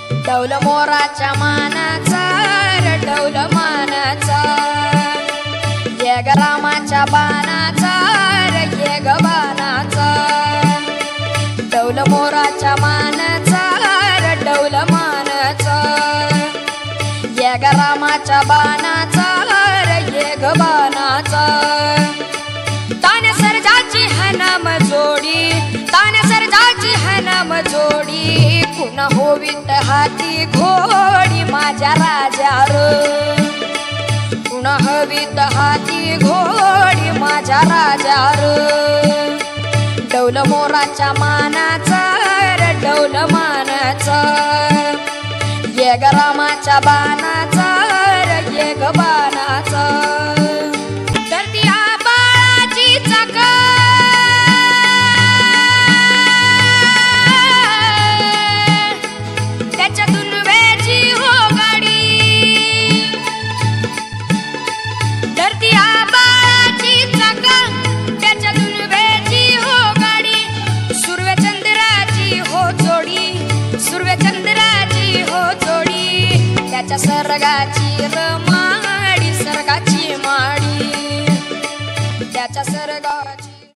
डौल मोराच्या मानाचा रे डौल मानाचा, ये ग रामाच्या बाणाचा रे ये ग बाणाचा, डौल मोराच्या मानाचा रे डौल मानाचा, ये ग रामाच्या बाणाचा रे ये ग बाणाचा। तान्या सर्जाची है नाम जोडी, तान्या सर्जाची है नाम जोडी, कुणा होवीत हाती घोडी माझ्या राजार, कुणा हवीत हाती घोडी माझ्या राजार, डौल मोराच्या मानाचा रे डौल मानाचा, ये ग रामाच्या बाणाचा रे ये ग बाणाचा। धरती आबाळाची चाक, त्याच्यातून वेची हो गाडी, धरती आबाळाची चाक, त्याच्यातून वेची हो गाडी, सूर्यचंद्राची हो जोडी, सूर्यचंद्राची हो जोडी, त्याच्या सर्गाची रमाडी सर्गाची माडी।